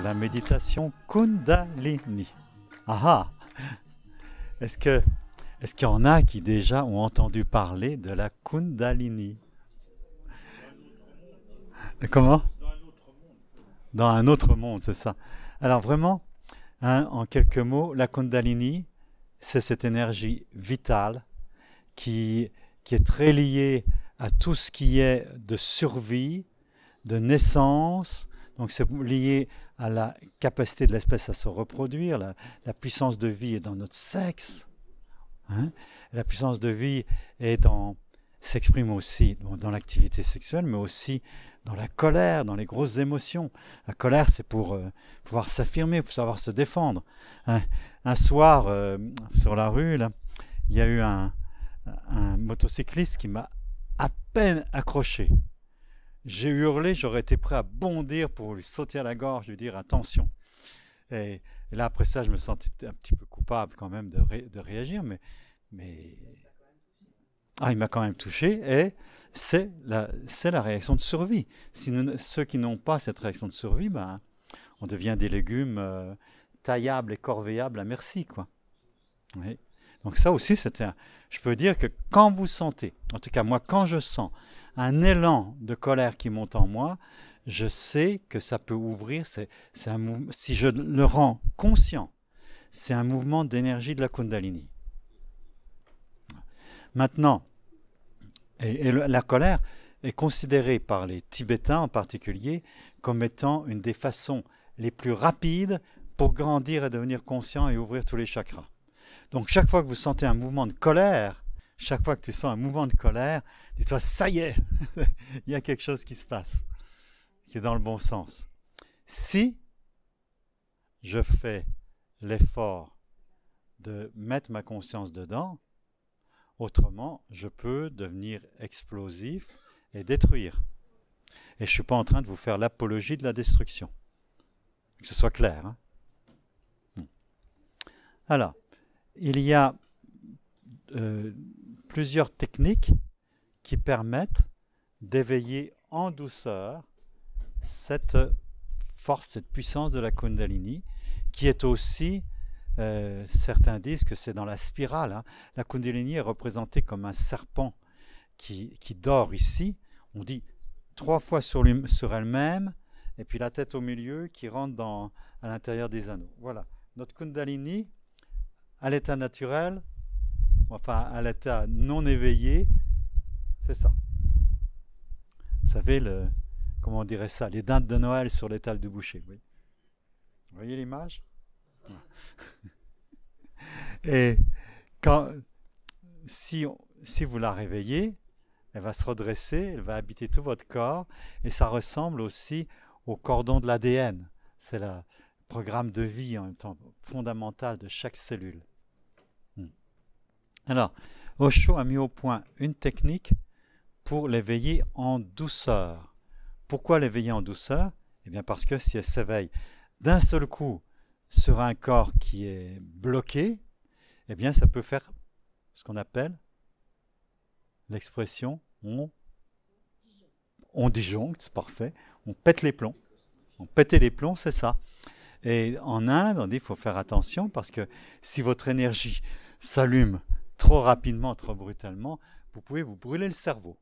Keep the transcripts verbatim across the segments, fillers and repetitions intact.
la méditation Kundalini. Ah ah. Est-ce que, est-ce qu'il y en a qui déjà ont entendu parler de la Kundalini? Comment? Dans un autre monde, c'est ça. Alors vraiment, hein, en quelques mots, la Kundalini, c'est cette énergie vitale qui, qui est très liée à tout ce qui est de survie, de naissance. Donc c'est lié à la capacité de l'espèce à se reproduire. La, la puissance de vie est dans notre sexe. Hein. La puissance de vie est dans, s'exprime aussi dans, dans l'activité sexuelle, mais aussi dans la colère, dans les grosses émotions. La colère, c'est pour euh, pouvoir s'affirmer, pour savoir se défendre. Un, un soir, euh, sur la rue, là, il y a eu un, un motocycliste qui m'a à peine accroché. J'ai hurlé, j'aurais été prêt à bondir pour lui sauter à la gorge, lui dire attention. Et, et là, après ça, je me sentais un petit peu coupable quand même de, ré, de réagir, mais, mais... Ah, il m'a quand même touché, et c'est la, c'est la réaction de survie. Si nous, ceux qui n'ont pas cette réaction de survie, ben, on devient des légumes euh, taillables et corveillables à merci, quoi. Oui. Donc ça aussi, c'était un... je peux dire que quand vous sentez, en tout cas moi, quand je sens un élan de colère qui monte en moi, je sais que ça peut ouvrir, c'est, c'est un mouvement, si je le rends conscient, c'est un mouvement d'énergie de la Kundalini. Maintenant, et, et le, la colère est considérée par les Tibétains en particulier comme étant une des façons les plus rapides pour grandir et devenir conscient et ouvrir tous les chakras. Donc chaque fois que vous sentez un mouvement de colère, chaque fois que tu sens un mouvement de colère, dis-toi, ça y est, il y a quelque chose qui se passe, qui est dans le bon sens. Si je fais l'effort de mettre ma conscience dedans, autrement, je peux devenir explosif et détruire. Et je ne suis pas en train de vous faire l'apologie de la destruction. Que ce soit clair. Hein. Alors, il y a euh, plusieurs techniques qui permettent d'éveiller en douceur cette force, cette puissance de la Kundalini, qui est aussi, euh, certains disent que c'est dans la spirale. Hein. La Kundalini est représentée comme un serpent qui, qui dort ici. On dit trois fois sur, lui, sur elle-même, et puis la tête au milieu qui rentre dans, à l'intérieur des anneaux. Voilà. Notre Kundalini, à l'état naturel, enfin à l'état non éveillé, c'est ça. Vous savez, le, comment on dirait ça, les dindes de Noël sur l'étal du boucher. Oui. Vous voyez l'image? Et quand, si, si vous la réveillez, elle va se redresser, elle va habiter tout votre corps, et ça ressemble aussi au cordon de l'A D N. C'est le programme de vie en même temps fondamental de chaque cellule. Alors, Osho a mis au point une technique pour l'éveiller en douceur. Pourquoi l'éveiller en douceur? Eh bien parce que si elle s'éveille d'un seul coup sur un corps qui est bloqué, eh bien ça peut faire ce qu'on appelle l'expression on, on disjoncte, c'est parfait, on pète les plombs. On pète les plombs, c'est ça. Et en Inde, on dit qu'il faut faire attention parce que si votre énergie s'allume trop rapidement, trop brutalement, vous pouvez vous brûler le cerveau.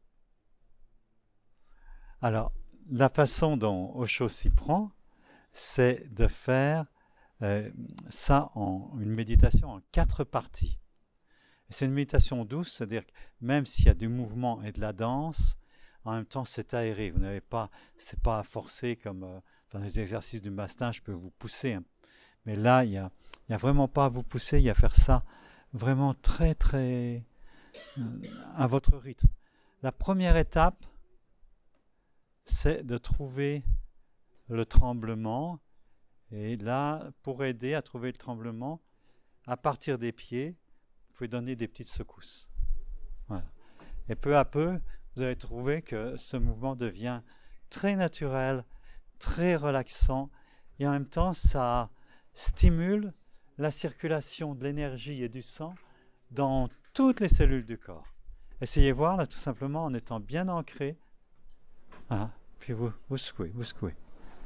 Alors, la façon dont Osho s'y prend, c'est de faire euh, ça en une méditation en quatre parties. C'est une méditation douce, c'est-à-dire que même s'il y a du mouvement et de la danse, en même temps c'est aéré. Vous n'avez pas, c'est pas à forcer comme euh, dans les exercices du mastin, je peux vous pousser. Hein. Mais là, il n'y a, il y a vraiment pas à vous pousser, il y a à faire ça vraiment très très euh, à votre rythme. La première étape, c'est de trouver le tremblement. Et là, pour aider à trouver le tremblement, à partir des pieds, vous pouvez donner des petites secousses. Voilà. Et peu à peu, vous allez trouver que ce mouvement devient très naturel, très relaxant, et en même temps, ça stimule la circulation de l'énergie et du sang dans toutes les cellules du corps. Essayez voir là tout simplement en étant bien ancré. Voilà. Puis vous, vous secouez, vous secouez.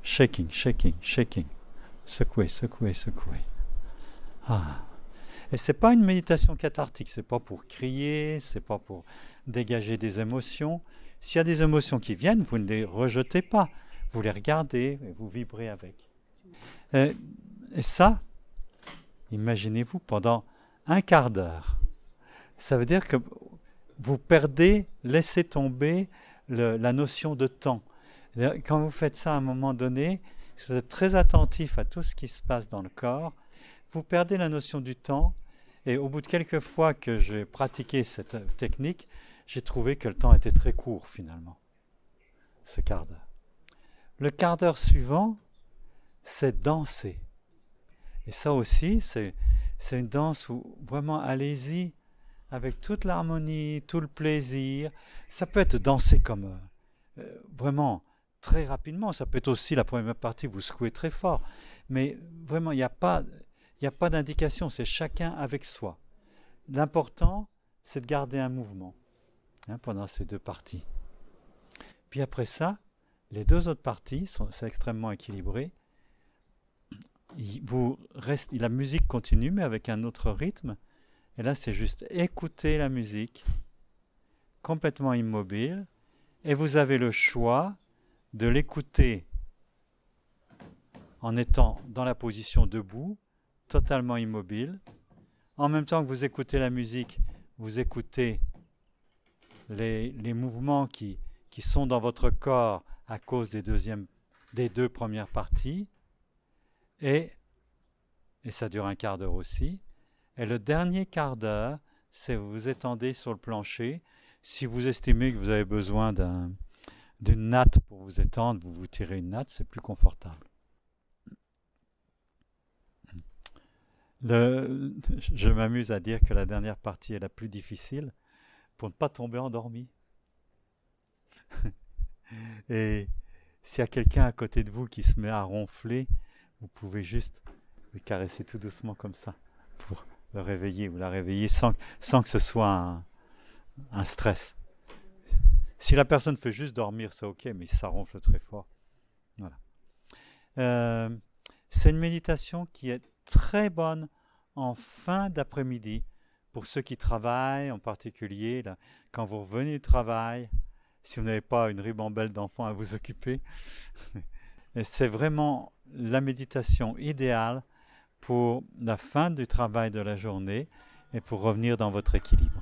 Shaking, shaking, shaking. Secouer, secouer, secouer. Ah. Et c'est pas une méditation cathartique, c'est pas pour crier, c'est pas pour dégager des émotions. S'il y a des émotions qui viennent, vous ne les rejetez pas, vous les regardez et vous vibrez avec. Et, et ça, imaginez-vous pendant un quart d'heure. Ça veut dire que vous perdez, laissez tomber le, la notion de temps. Quand vous faites ça à un moment donné, si vous êtes très attentif à tout ce qui se passe dans le corps, vous perdez la notion du temps. Et au bout de quelques fois que j'ai pratiqué cette technique, j'ai trouvé que le temps était très court finalement, ce quart d'heure. Le quart d'heure suivant, c'est danser. Et ça aussi, c'est, c'est une danse où vraiment allez-y avec toute l'harmonie, tout le plaisir. Ça peut être danser comme euh, vraiment très rapidement. Ça peut être aussi la première partie, vous secouez très fort. Mais vraiment, il n'y a pas... Il n'y a pas d'indication, c'est chacun avec soi. L'important, c'est de garder un mouvement hein, pendant ces deux parties. Puis après ça, les deux autres parties sont c'est extrêmement équilibré. Il, vous reste, la musique continue, mais avec un autre rythme. Et là, c'est juste écouter la musique, complètement immobile. Et vous avez le choix de l'écouter en étant dans la position debout, totalement immobile. En même temps que vous écoutez la musique, vous écoutez les, les mouvements qui, qui sont dans votre corps à cause des, deuxièmes, des deux premières parties. Et, et ça dure un quart d'heure aussi. Et le dernier quart d'heure, c'est vous vous étendez sur le plancher. Si vous estimez que vous avez besoin d'un, d'une natte pour vous étendre, vous vous tirez une natte, c'est plus confortable. Le, je m'amuse à dire que la dernière partie est la plus difficile pour ne pas tomber endormi. Et s'il y a quelqu'un à côté de vous qui se met à ronfler, vous pouvez juste le caresser tout doucement comme ça pour le réveiller ou la réveiller sans, sans que ce soit un, un stress. Si la personne fait juste dormir, c'est ok, mais si ça ronfle très fort. Voilà. Euh, c'est une méditation qui est très bonne en fin d'après-midi pour ceux qui travaillent en particulier là, quand vous revenez du travail, si vous n'avez pas une ribambelle d'enfants à vous occuper. Et c'est vraiment la méditation idéale pour la fin du travail de la journée et pour revenir dans votre équilibre.